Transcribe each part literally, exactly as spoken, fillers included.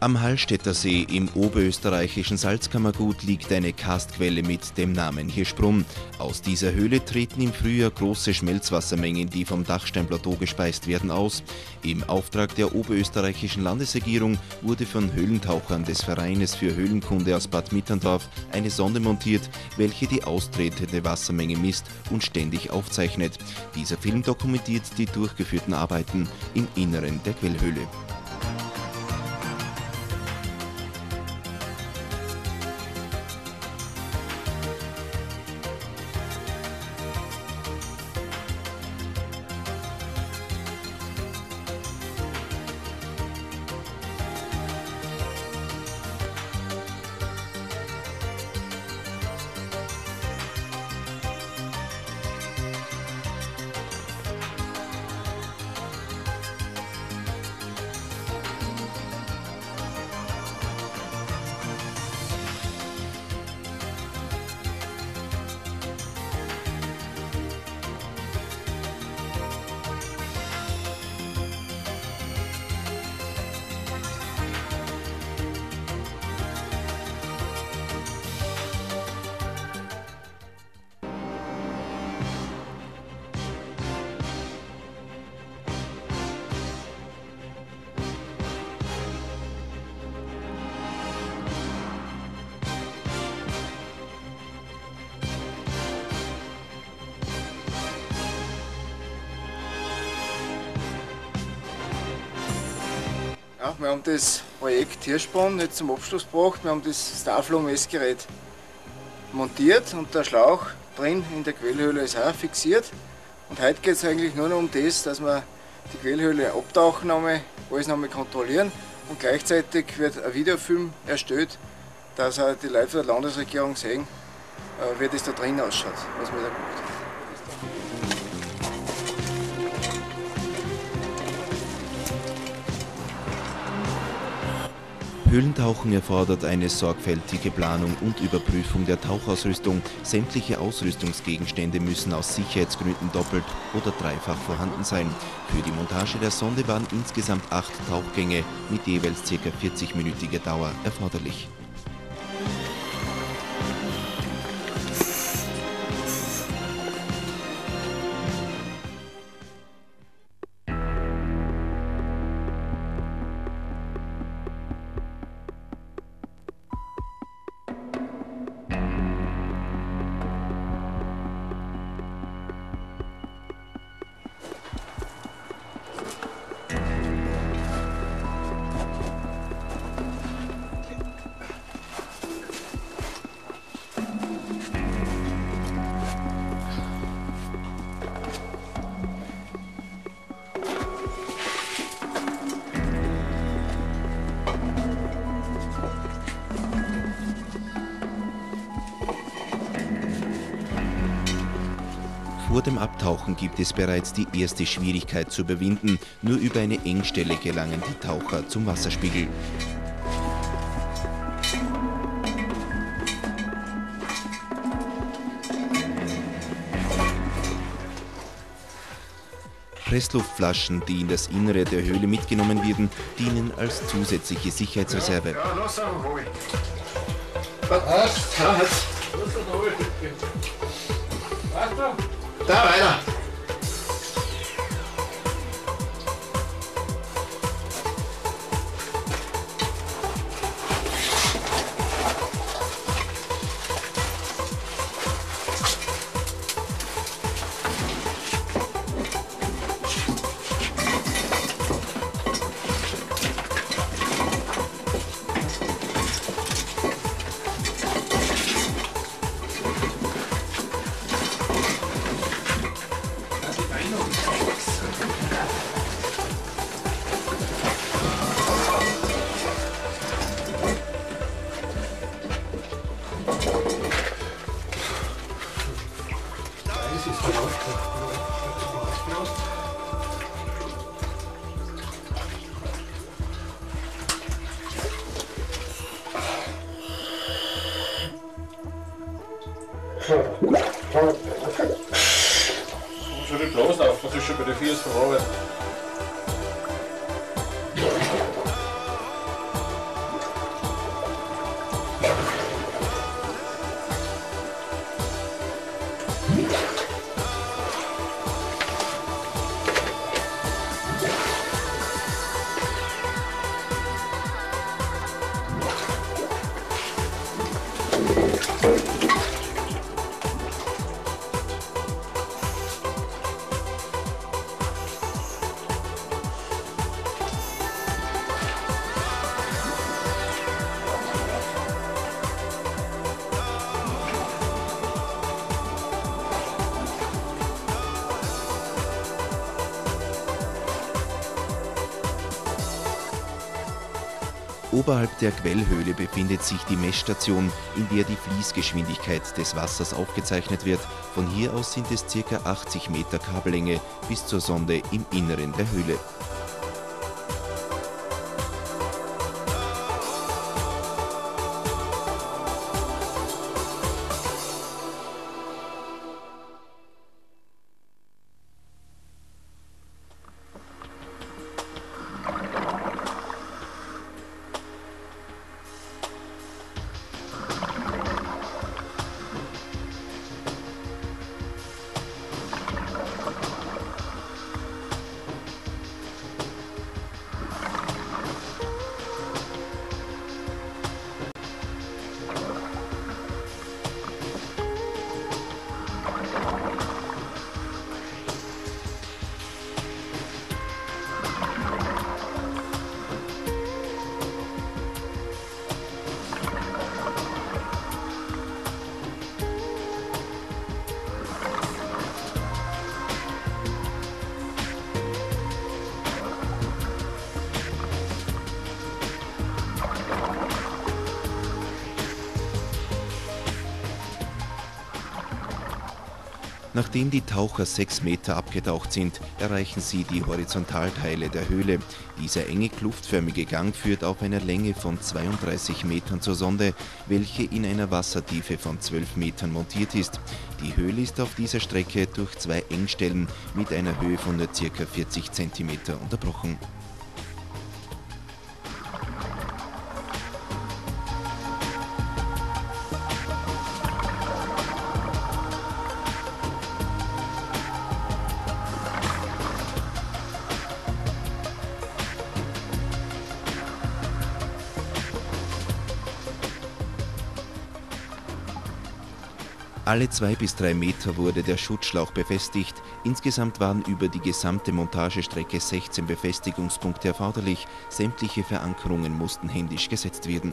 Am Hallstätter See im oberösterreichischen Salzkammergut liegt eine Karstquelle mit dem Namen Hirschbrunn. Aus dieser Höhle treten im Frühjahr große Schmelzwassermengen, die vom Dachsteinplateau gespeist werden, aus. Im Auftrag der oberösterreichischen Landesregierung wurde von Höhlentauchern des Vereines für Höhlenkunde aus Bad Mitterndorf eine Sonde montiert, welche die austretende Wassermenge misst und ständig aufzeichnet. Dieser Film dokumentiert die durchgeführten Arbeiten im Inneren der Quellhöhle. Ja, wir haben das Projekt Hirschbrunn jetzt zum Abschluss gebracht. Wir haben das Starflow-Messgerät montiert und der Schlauch drin in der Quellhöhle ist auch fixiert. Und heute geht es eigentlich nur noch um das, dass wir die Quellhöhle abtauchen, nochmal, alles nochmal kontrollieren und gleichzeitig wird ein Videofilm erstellt, dass auch die Leute von der Landesregierung sehen, wie das da drin ausschaut, was wir da gemacht haben. Höhlentauchen erfordert eine sorgfältige Planung und Überprüfung der Tauchausrüstung. Sämtliche Ausrüstungsgegenstände müssen aus Sicherheitsgründen doppelt oder dreifach vorhanden sein. Für die Montage der Sonde waren insgesamt acht Tauchgänge mit jeweils ca. vierzig-minütiger Dauer erforderlich. Vor dem Abtauchen gibt es bereits die erste Schwierigkeit zu überwinden. Nur über eine Engstelle gelangen die Taucher zum Wasserspiegel. Pressluftflaschen, die in das Innere der Höhle mitgenommen werden, dienen als zusätzliche Sicherheitsreserve. Ja, lass einfach holen. Was? Da hat's. Da weiter. Schon die Blase auf, das ist schon bei der Viers verarbeitet. Oberhalb der Quellhöhle befindet sich die Messstation, in der die Fließgeschwindigkeit des Wassers aufgezeichnet wird. Von hier aus sind es ca. achtzig Meter Kabellänge bis zur Sonde im Inneren der Höhle. Nachdem die Taucher sechs Meter abgetaucht sind, erreichen sie die Horizontalteile der Höhle. Dieser enge kluftförmige Gang führt auf einer Länge von zweiunddreißig Metern zur Sonde, welche in einer Wassertiefe von zwölf Metern montiert ist. Die Höhle ist auf dieser Strecke durch zwei Engstellen mit einer Höhe von nur ca. vierzig Zentimeter unterbrochen. Alle zwei bis drei Meter wurde der Schutzschlauch befestigt. Insgesamt waren über die gesamte Montagestrecke sechzehn Befestigungspunkte erforderlich. Sämtliche Verankerungen mussten händisch gesetzt werden.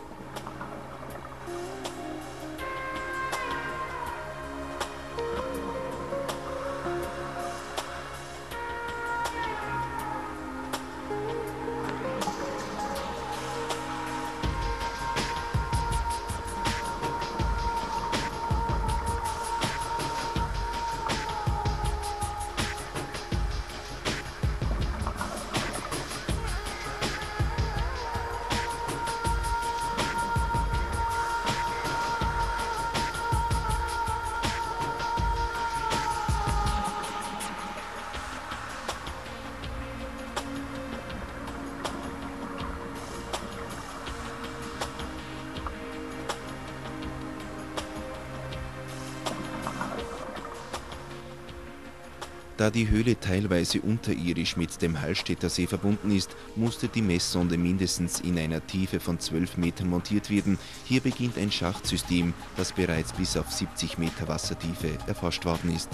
Da die Höhle teilweise unterirdisch mit dem Hallstätter See verbunden ist, musste die Messsonde mindestens in einer Tiefe von zwölf Metern montiert werden. Hier beginnt ein Schachtsystem, das bereits bis auf siebzig Meter Wassertiefe erforscht worden ist.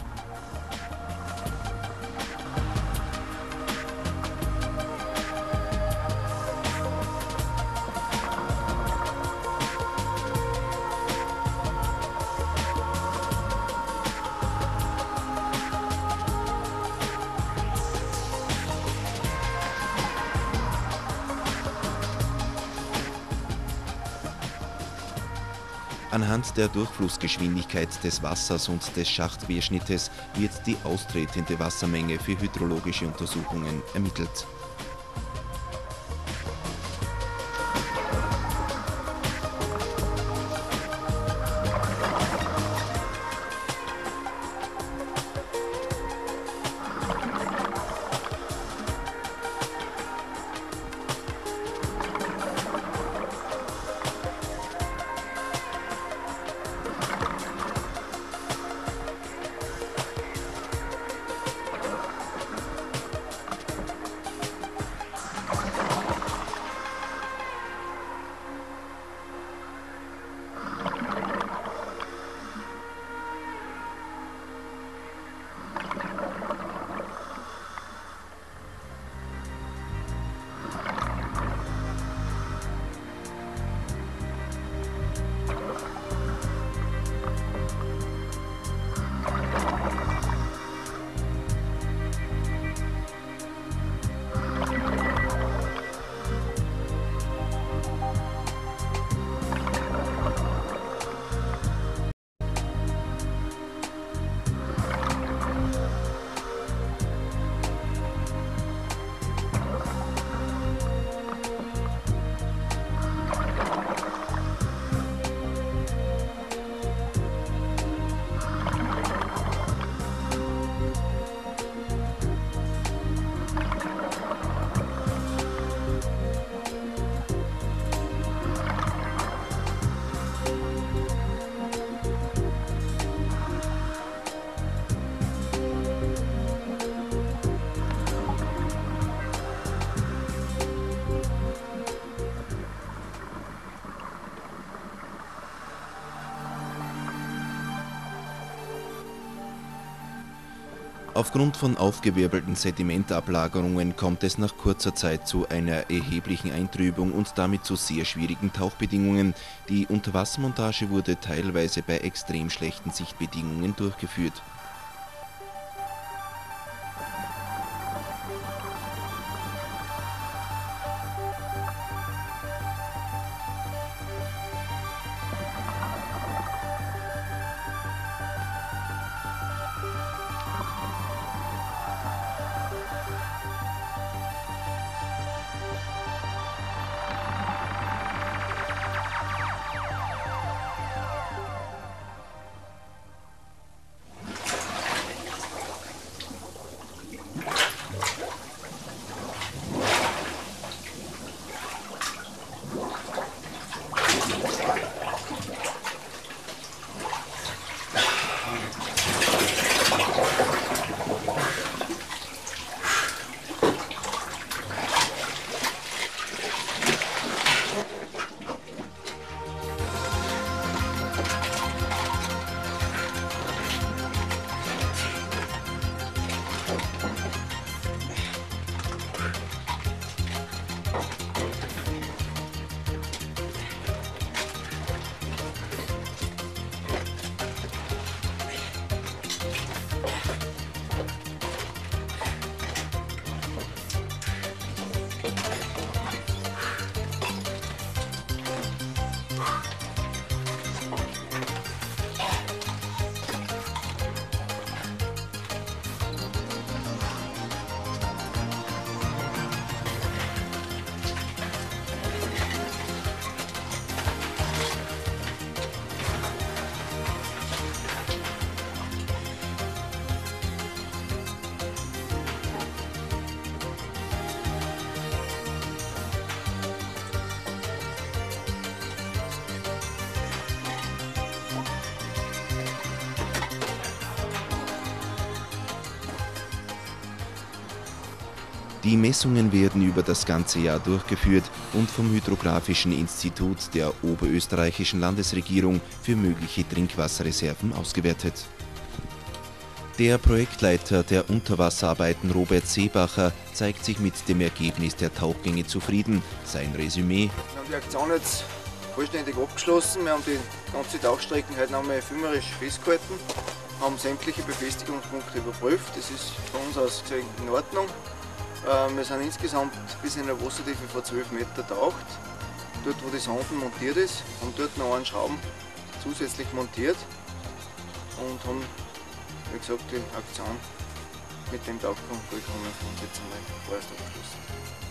Anhand der Durchflussgeschwindigkeit des Wassers und des Schachtquerschnittes wird die austretende Wassermenge für hydrologische Untersuchungen ermittelt. Aufgrund von aufgewirbelten Sedimentablagerungen kommt es nach kurzer Zeit zu einer erheblichen Eintrübung und damit zu sehr schwierigen Tauchbedingungen. Die Unterwassermontage wurde teilweise bei extrem schlechten Sichtbedingungen durchgeführt. Die Messungen werden über das ganze Jahr durchgeführt und vom Hydrographischen Institut der oberösterreichischen Landesregierung für mögliche Trinkwasserreserven ausgewertet. Der Projektleiter der Unterwasserarbeiten Robert Seebacher zeigt sich mit dem Ergebnis der Tauchgänge zufrieden. Sein Resümee: Wir haben die Aktion jetzt vollständig abgeschlossen. Wir haben die ganze Tauchstrecken heute nochmal filmerisch festgehalten, haben sämtliche Befestigungspunkte überprüft. Das ist von uns aus gesehen in Ordnung. Wir sind insgesamt bis in eine Wassertiefe von zwölf Meter taucht, dort wo die Sonden montiert ist, haben dort noch einen Schrauben zusätzlich montiert und haben, wie gesagt, die Aktion mit dem Tauchgang vollkommen und jetzt einmal vorerst abgeschlossen.